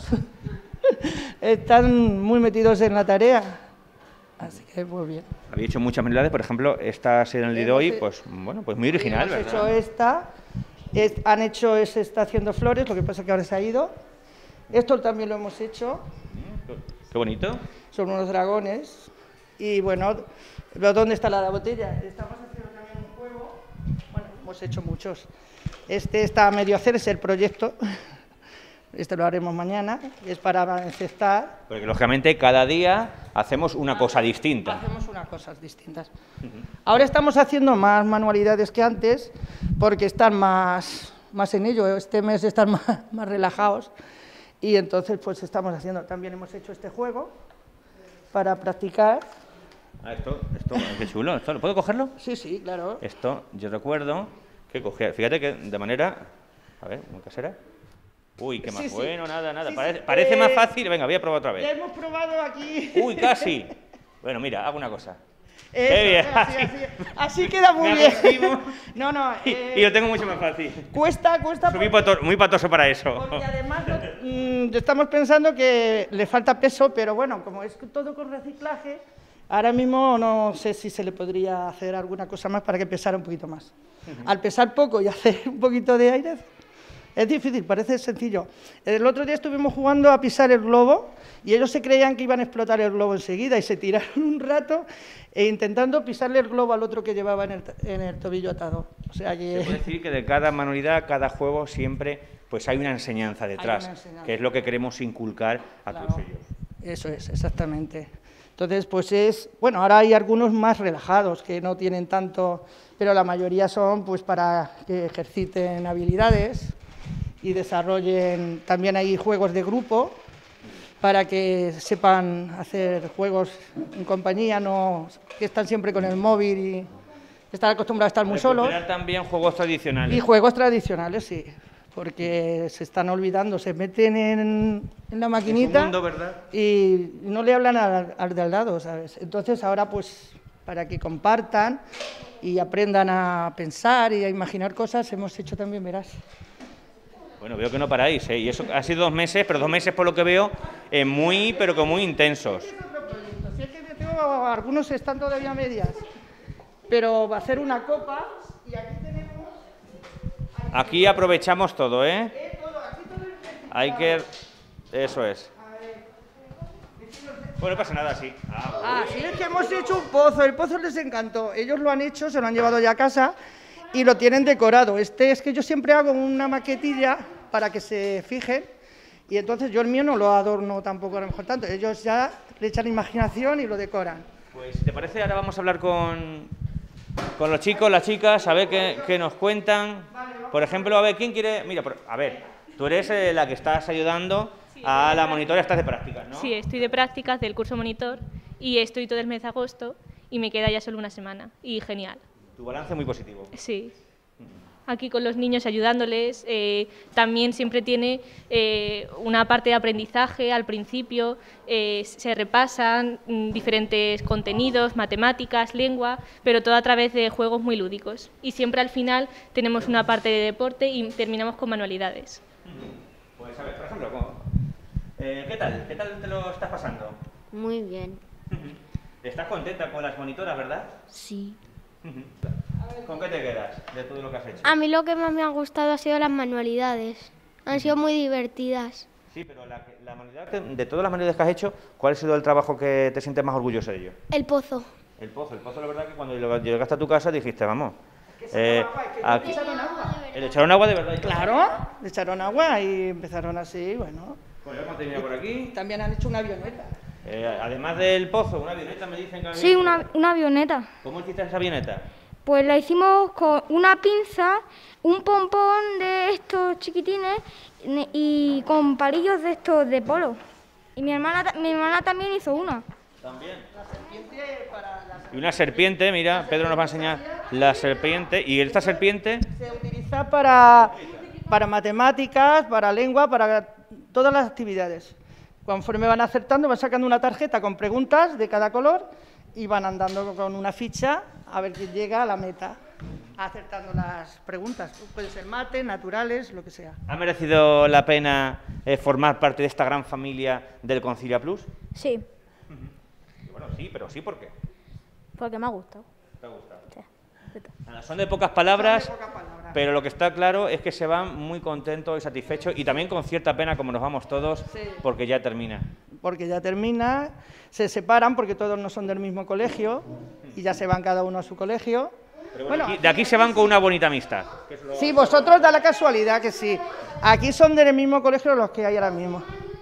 Speaker 10: Están muy metidos en la tarea. Así que muy bien.
Speaker 1: Habéis hecho muchas manualidades, por ejemplo, esta serie de hoy, pues bueno, pues muy original,
Speaker 10: hemos
Speaker 1: ¿verdad?
Speaker 10: Hecho esta, han hecho, se está haciendo flores, lo que pasa es que ahora se ha ido. Esto también lo hemos hecho.
Speaker 1: Qué bonito.
Speaker 10: Son unos dragones. Y bueno, ¿dónde está la botella? Estamos haciendo también un juego. Bueno, hemos hecho muchos. Este está a medio hacer, es el proyecto. Este lo haremos mañana, es para encestar.
Speaker 1: Porque lógicamente cada día hacemos una cosa distinta.
Speaker 10: Hacemos unas cosas distintas. Ahora estamos haciendo más manualidades que antes, porque están más en ello. Este mes están más relajados. Y entonces pues estamos haciendo, también hemos hecho este juego para practicar.
Speaker 1: Ah, esto, qué chulo. ¿Esto, ¿puedo cogerlo?
Speaker 10: Sí, sí, claro.
Speaker 1: Esto, yo recuerdo que cogía, fíjate que de manera, a ver, muy casera. Uy, qué más
Speaker 10: Sí, sí.
Speaker 1: bueno, nada.
Speaker 10: Sí,
Speaker 1: parece más fácil. Venga, voy a probar otra
Speaker 10: Ya
Speaker 1: vez.
Speaker 10: hemos probado aquí.
Speaker 1: Uy, casi. Bueno, mira, hago una cosa.
Speaker 10: Eso,
Speaker 1: Qué bien.
Speaker 10: así queda muy
Speaker 1: Me
Speaker 10: bien.
Speaker 1: aproximo.
Speaker 10: No,
Speaker 1: Y lo tengo mucho más fácil.
Speaker 10: cuesta
Speaker 1: Soy muy patoso para eso.
Speaker 10: porque además estamos pensando que le falta peso, pero bueno, como es todo con reciclaje, ahora mismo no sé si se le podría hacer alguna cosa más para que pesara un poquito más. Al pesar poco y hacer un poquito de aire, es difícil, parece sencillo. El otro día estuvimos jugando a pisar el globo y ellos se creían que iban a explotar el globo enseguida y se tiraron un rato intentando pisarle el globo al otro que llevaba en el tobillo atado. O sea que...
Speaker 1: Se puede decir que de cada manualidad, cada juego, siempre pues hay una enseñanza detrás,
Speaker 10: Hay una enseñanza.
Speaker 1: que es lo que queremos inculcar a
Speaker 10: Claro.
Speaker 1: todos ellos.
Speaker 10: Eso es, exactamente. Entonces, pues bueno, ahora hay algunos más relajados que no tienen tanto, pero la mayoría son pues para que ejerciten habilidades y desarrollen, también hay juegos de grupo para que sepan hacer juegos en compañía, no que están siempre con el móvil y están acostumbrados a estar muy solos.
Speaker 1: Recuperar también juegos tradicionales.
Speaker 10: Y juegos tradicionales, sí, porque se están olvidando, se meten en la maquinita
Speaker 1: mundo, ¿verdad?
Speaker 10: y no le hablan al de al lado, ¿sabes? Entonces ahora pues para que compartan y aprendan a pensar y a imaginar cosas, hemos hecho también, verás.
Speaker 1: Bueno, veo que no paráis, ¿eh? Y eso ha sido 2 meses, pero 2 meses por lo que veo muy, pero que muy intensos.
Speaker 10: Si es que tengo, algunos están todavía a medias, pero va a hacer una copa y aquí tenemos...
Speaker 1: Aquí aprovechamos todo, ¿eh? Hay que... Eso es. Bueno, no pasa nada, sí.
Speaker 10: Sí, es que hemos hecho un pozo, el pozo les encantó, ellos lo han hecho, se lo han llevado ya a casa y lo tienen decorado. Este es que yo siempre hago una maquetilla para que se fijen y entonces yo el mío no lo adorno tampoco a lo mejor tanto, ellos ya le echan imaginación y lo decoran.
Speaker 1: Pues si te parece, ahora vamos a hablar con los chicos, las chicas, a ver qué nos cuentan. Por ejemplo, a ver, ¿quién quiere...? Mira, a ver, tú eres la que estás ayudando a la monitora estás de prácticas, ¿no?
Speaker 11: Sí, estoy de prácticas del curso monitor y estoy todo el mes de agosto y me queda ya solo una semana. Y genial.
Speaker 1: Tu balance muy positivo.
Speaker 11: Sí. Aquí con los niños ayudándoles, también siempre tiene una parte de aprendizaje al principio, se repasan diferentes contenidos, matemáticas, lengua, pero todo a través de juegos muy lúdicos. Y siempre al final tenemos una parte de deporte y terminamos con manualidades.
Speaker 1: Pues a ver, por ejemplo, ¿qué tal? ¿Qué tal te lo estás pasando?
Speaker 9: Muy bien.
Speaker 1: ¿Estás contenta con las monitoras, verdad?
Speaker 9: Sí.
Speaker 1: ¿Con qué te quedas de todo lo que has hecho?
Speaker 12: A mí lo que más me ha gustado ha sido las manualidades. Han sido muy divertidas.
Speaker 1: Sí, pero la manualidad, de todas las manualidades que has hecho, ¿cuál ha sido el trabajo que te sientes más orgulloso de ello?
Speaker 12: El pozo.
Speaker 1: El pozo, la verdad que cuando llegaste a tu casa dijiste, vamos,
Speaker 10: aquí echaron agua.
Speaker 1: ¿Le echaron agua de verdad?
Speaker 10: Claro, le echaron agua y empezaron así, bueno.
Speaker 1: Bueno, hemos terminado por aquí.
Speaker 10: También han hecho una avioneta.
Speaker 1: Además del pozo, una avioneta me dicen que...
Speaker 12: Sí, una avioneta.
Speaker 1: ¿Cómo hiciste esa avioneta?
Speaker 12: Pues la hicimos con una pinza, un pompón de estos chiquitines y con palillos de estos de polo. Y mi hermana también hizo una.
Speaker 1: También.
Speaker 10: La serpiente para
Speaker 1: Y una serpiente, mira, Pedro nos va a enseñar la serpiente. ¿Y esta serpiente?
Speaker 10: Se utiliza para matemáticas, para lengua, para todas las actividades. Conforme van acertando, van sacando una tarjeta con preguntas de cada color y van andando con una ficha a ver quién llega a la meta, acertando las preguntas. Puede ser mate, naturales, lo que sea.
Speaker 1: ¿Ha merecido la pena formar parte de esta gran familia del Concilia Plus?
Speaker 13: Sí.
Speaker 1: Bueno, sí, pero sí, ¿por qué?
Speaker 13: Porque me ha gustado.
Speaker 1: ¿Te ha gustado?
Speaker 13: Sí.
Speaker 1: Nada, son de pocas palabras, pero lo que está claro es que se van muy contentos y satisfechos y también con cierta pena, como nos vamos todos, porque ya termina.
Speaker 10: Porque ya termina, se separan porque todos no son del mismo colegio y ya se van cada uno a su colegio.
Speaker 1: Pero bueno, de aquí se van con una bonita amistad.
Speaker 10: Sí, vosotros da la casualidad que sí. Aquí son del mismo colegio los que hay ahora mismo.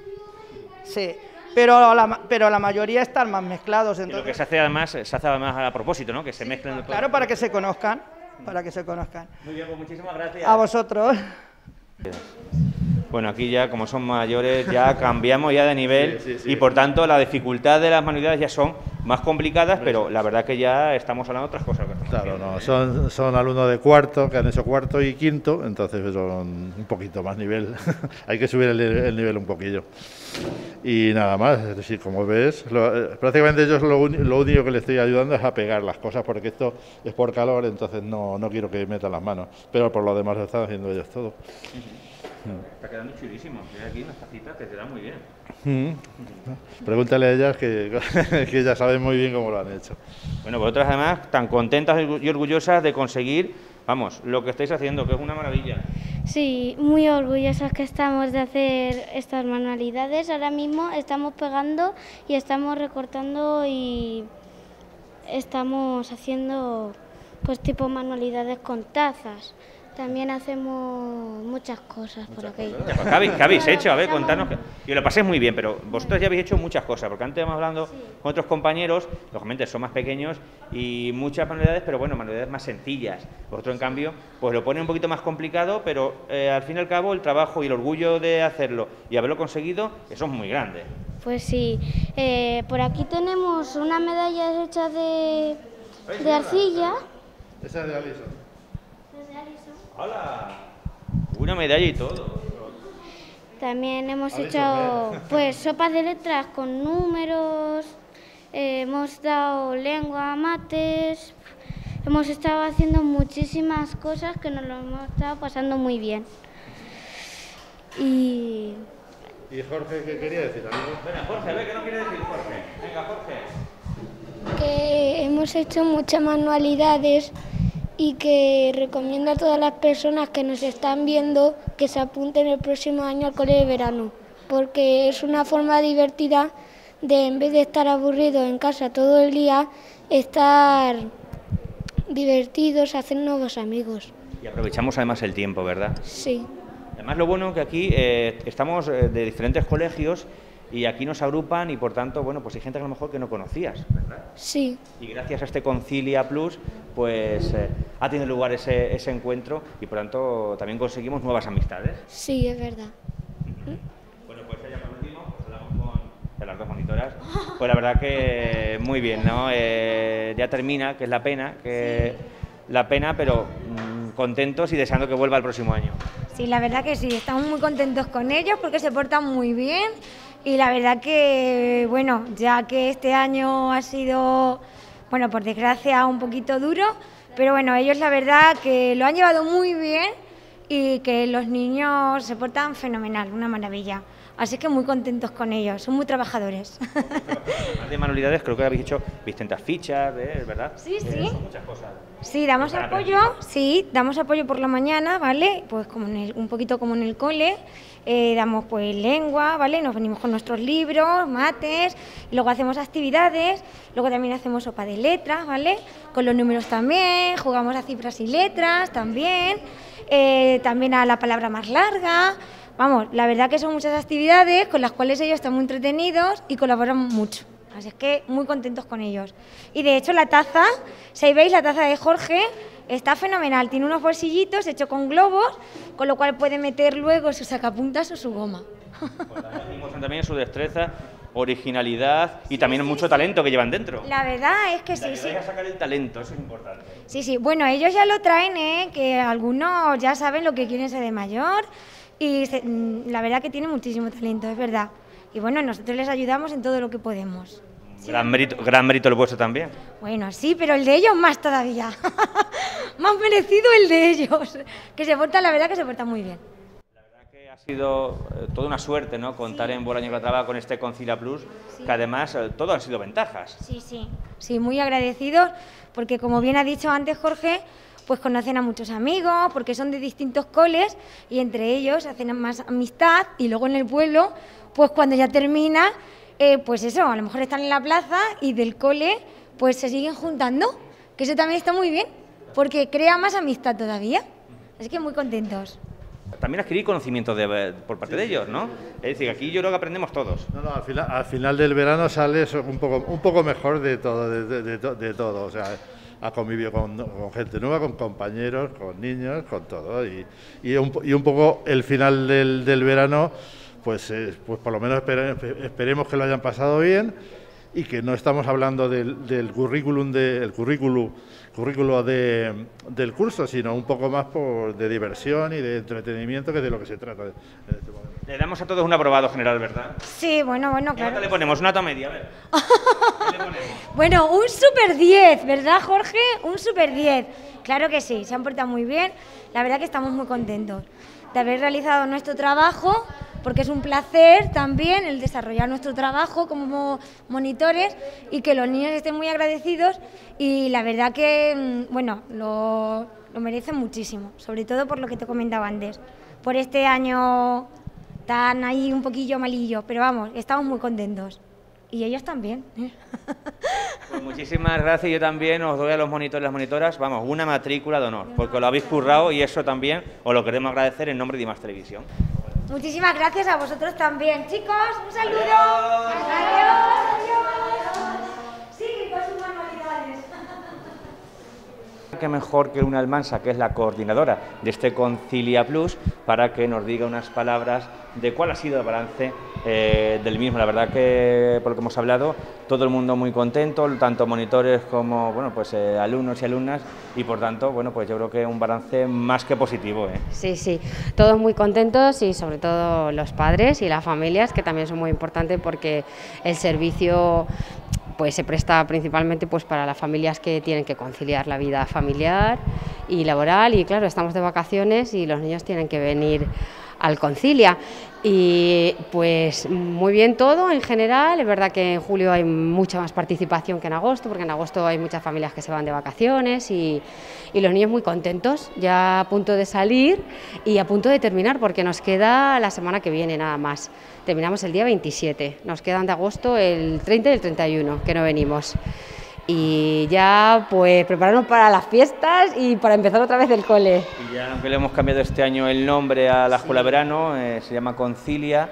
Speaker 10: Sí, pero la mayoría están más mezclados. Entonces...
Speaker 1: Y lo que se hace además a propósito, ¿no? Que se mezclen.
Speaker 10: Claro, para que se conozcan. Para que se conozcan.
Speaker 1: Muy bien, pues muchísimas gracias.
Speaker 10: A vosotros.
Speaker 1: Bueno, aquí ya, como son mayores, ya cambiamos ya de nivel y por tanto la dificultad de las manualidades ya son más complicadas, pero la verdad que ya estamos hablando de otras cosas.
Speaker 14: Claro, no, son alumnos de cuarto, que han hecho cuarto y quinto, entonces son un poquito más nivel. Hay que subir el nivel un poquillo. Y nada más, es decir, como ves, prácticamente yo lo único que le estoy ayudando es a pegar las cosas, porque esto es por calor, entonces no quiero que metan las manos, pero por lo demás lo están haciendo ellos todo.
Speaker 1: Está quedando chulísimo. Tienes aquí unas tacitas que te dan muy bien.
Speaker 14: Pregúntale a ellas que ellas saben muy bien cómo lo han hecho.
Speaker 1: Bueno, vosotras además tan contentas y orgullosas de conseguir, vamos, lo que estáis haciendo, que es una maravilla.
Speaker 12: Sí, muy orgullosas que estamos de hacer estas manualidades. Ahora mismo estamos pegando y estamos recortando y estamos haciendo pues tipo manualidades con tazas. También hacemos muchas cosas por aquí.
Speaker 1: ¿Qué habéis hecho? A ver, contanos. Yo lo pasé muy bien, pero vosotros ya habéis hecho muchas cosas, porque antes hemos hablando con otros compañeros, lógicamente son más pequeños y muchas manualidades, pero bueno, manualidades más sencillas. Vosotros, en cambio, pues lo ponen un poquito más complicado, pero al fin y al cabo el trabajo y el orgullo de hacerlo y haberlo conseguido, eso es muy grande.
Speaker 12: Pues sí. Por aquí tenemos una medalla hecha de arcilla.
Speaker 14: Esa es de Alison.
Speaker 1: ¡Hola! Una medalla y todo.
Speaker 12: También hemos hecho pues sopas de letras con números, hemos dado lengua, mates, hemos estado haciendo muchísimas cosas que nos lo hemos estado pasando muy bien.
Speaker 14: ¿Y Jorge qué quería decir, amigo?
Speaker 1: Venga, Jorge, a ver, ¿qué nos quiere decir Jorge? Venga, Jorge.
Speaker 12: Que hemos hecho muchas manualidades y que recomiendo a todas las personas que nos están viendo que se apunten el próximo año al cole de verano, porque es una forma divertida de, en vez de estar aburridos en casa todo el día, estar divertidos, hacer nuevos amigos.
Speaker 1: Y aprovechamos además el tiempo, ¿verdad?
Speaker 12: Sí.
Speaker 1: Además lo bueno que aquí estamos de diferentes colegios y aquí nos agrupan y por tanto, bueno, pues hay gente que a lo mejor que no conocías, ¿verdad?
Speaker 12: Sí.
Speaker 1: Y gracias a este Concilia Plus, pues ha tenido lugar ese encuentro y por tanto también conseguimos nuevas amistades.
Speaker 12: Sí, es verdad.
Speaker 1: Bueno, pues Pues la verdad que muy bien, ¿no? Ya termina, que es la pena, pero contentos y deseando que vuelva el próximo año.
Speaker 15: Sí, la verdad que sí, estamos muy contentos con ellos porque se portan muy bien y la verdad que, bueno, ya que este año ha sido, bueno, por desgracia un poquito duro, pero bueno, ellos la verdad que lo han llevado muy bien y que los niños se portan fenomenal, una maravilla. Así que muy contentos con ellos, son muy trabajadores.
Speaker 1: Además de manualidades, creo que habéis hecho distintas fichas, ¿verdad?
Speaker 15: Sí.
Speaker 1: Son muchas cosas.
Speaker 15: Sí, damos apoyo por la mañana, ¿vale? Pues como un poquito como en el cole, damos pues lengua, ¿vale? Nos venimos con nuestros libros, mates, y luego hacemos actividades, luego también hacemos sopa de letras, ¿vale? Con los números también, jugamos a cifras y letras también, también a la palabra más larga. Vamos, la verdad que son muchas actividades con las cuales ellos están muy entretenidos y colaboran mucho. Así es que muy contentos con ellos. Y de hecho la taza, si veis la taza de Jorge, está fenomenal. Tiene unos bolsillitos hechos con globos, con lo cual puede meter luego sus sacapuntas o su goma.
Speaker 1: Pues también su destreza, originalidad y también mucho talento que llevan dentro.
Speaker 15: La verdad es que sí.
Speaker 1: A sacar el talento, eso es importante.
Speaker 15: Sí, bueno, ellos ya lo traen, que algunos ya saben lo que quieren ser de mayor. Y la verdad que tiene muchísimo talento, es verdad. Y bueno, nosotros les ayudamos en todo lo que podemos.
Speaker 1: Gran mérito el vuestro también.
Speaker 15: Bueno, sí, pero el de ellos más todavía. Más merecido el de ellos, que se porta, la verdad que se porta muy bien.
Speaker 1: La verdad que ha sido toda una suerte, ¿no? Contar en Bolaño Calatrava con este Concilia Plus, que además todo han sido ventajas.
Speaker 15: Sí, muy agradecidos, porque como bien ha dicho antes Jorge, pues conocen a muchos amigos, porque son de distintos coles y entre ellos hacen más amistad y luego en el pueblo, pues cuando ya termina, pues eso, a lo mejor están en la plaza y del cole pues se siguen juntando, que eso también está muy bien, porque crea más amistad todavía, así que muy contentos.
Speaker 1: También adquirir conocimiento por parte de ellos, ¿no? Es decir, aquí yo creo que aprendemos todos.
Speaker 14: No, al final del verano sales un poco mejor de todo, o sea, a convivio con gente nueva, con compañeros, con niños, con todo. Y un poco el final del verano, pues por lo menos esperemos que lo hayan pasado bien y que no estamos hablando del currículum del curso, sino un poco más de diversión y de entretenimiento, que es de lo que se trata en este momento.
Speaker 1: Le damos a todos un aprobado general, ¿verdad?
Speaker 15: Sí, bueno, claro.
Speaker 1: ¿Qué le ponemos? Una nota media, a ver. ¿Qué le ponemos?
Speaker 15: Bueno, un super 10, ¿verdad, Jorge? Un super 10. Claro que sí, se han portado muy bien. La verdad que estamos muy contentos de haber realizado nuestro trabajo, porque es un placer también el desarrollar nuestro trabajo como monitores y que los niños estén muy agradecidos y la verdad que, bueno, lo merecen muchísimo, sobre todo por lo que te comentaba antes, por este año tan ahí un poquillo malillo, pero vamos, estamos muy contentos. Y ellos también.
Speaker 1: Pues muchísimas gracias. Yo también os doy a los monitores y las monitoras, vamos, una matrícula de honor, porque lo habéis currado y eso también os lo queremos agradecer en nombre de IMAX Televisión.
Speaker 15: Muchísimas gracias a vosotros también. Chicos, un saludo. Adiós. Sigue con sus manualidades.
Speaker 1: Qué mejor que una Almansa, que es la coordinadora de este Concilia Plus, para que nos diga unas palabras de cuál ha sido el balance del mismo. La verdad que, por lo que hemos hablado, todo el mundo muy contento, tanto monitores como alumnos y alumnas, y por tanto, pues yo creo que un balance más que positivo.
Speaker 16: Sí, todos muy contentos y sobre todo los padres y las familias, que también son muy importantes porque el servicio pues se presta principalmente para las familias que tienen que conciliar la vida familiar y laboral, y claro, estamos de vacaciones y los niños tienen que venir al Concilia. Y pues muy bien todo en general. Es verdad que en julio hay mucha más participación que en agosto, porque en agosto hay muchas familias que se van de vacaciones y los niños muy contentos, ya a punto de salir y a punto de terminar, porque nos queda la semana que viene nada más. Terminamos el día 27, nos quedan de agosto el 30 y el 31 que no venimos. Y ya pues prepararnos para las fiestas y para empezar otra vez el cole.
Speaker 1: Y ya, aunque le hemos cambiado este año el nombre a la escuela de verano, se llama Concilia,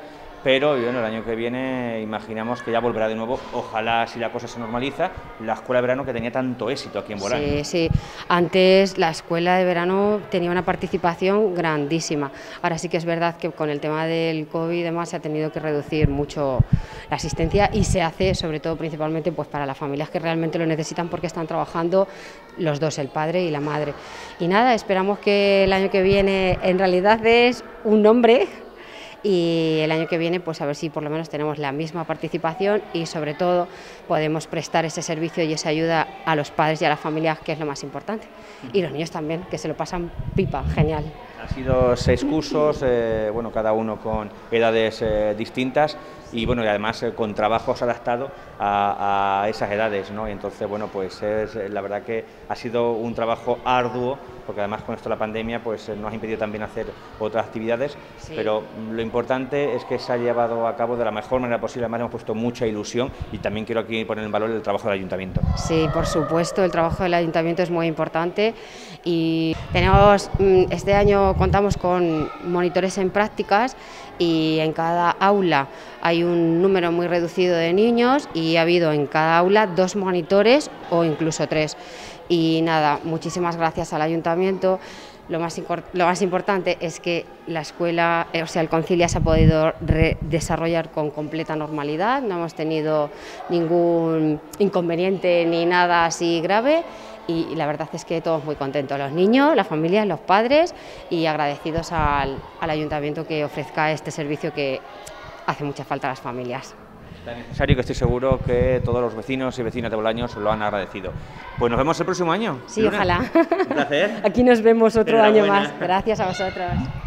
Speaker 1: pero bueno, el año que viene imaginamos que ya volverá de nuevo, ojalá si la cosa se normaliza, la escuela de verano que tenía tanto éxito aquí en Bolaños.
Speaker 16: Sí, sí, antes la escuela de verano tenía una participación grandísima, ahora sí que es verdad que con el tema del COVID y demás se ha tenido que reducir mucho la asistencia y se hace sobre todo principalmente pues para las familias que realmente lo necesitan porque están trabajando los dos, el padre y la madre. Y nada, esperamos que el año que viene en realidad es un nombre y el año que viene pues a ver si por lo menos tenemos la misma participación y sobre todo podemos prestar ese servicio y esa ayuda a los padres y a las familias, que es lo más importante. Y los niños también, que se lo pasan pipa, genial.
Speaker 1: Han sido 6 cursos, bueno, cada uno con edades distintas y bueno, y además con trabajos adaptados a esas edades, ¿no? Y entonces, bueno, pues la verdad que ha sido un trabajo arduo, porque además con esto de la pandemia pues nos ha impedido también hacer otras actividades, sí. Pero lo importante es que se ha llevado a cabo de la mejor manera posible, además hemos puesto mucha ilusión y también quiero aquí poner en valor el trabajo del Ayuntamiento.
Speaker 16: Sí, por supuesto, el trabajo del Ayuntamiento es muy importante y tenemos, este año contamos con monitores en prácticas y en cada aula hay un número muy reducido de niños y ha habido en cada aula 2 monitores o incluso 3. Y nada, muchísimas gracias al Ayuntamiento. Lo más importante es que la escuela, o sea, el Concilia se ha podido desarrollar con completa normalidad, no hemos tenido ningún inconveniente ni nada así grave y la verdad es que todos muy contentos, los niños, las familias, los padres y agradecidos al Ayuntamiento que ofrezca este servicio que hace mucha falta a las familias.
Speaker 1: Tan necesario que estoy seguro que todos los vecinos y vecinas de Bolaños lo han agradecido. Pues nos vemos el próximo año.
Speaker 16: Sí, ojalá.
Speaker 1: Un placer.
Speaker 16: Aquí nos vemos otro año más. Gracias a vosotros.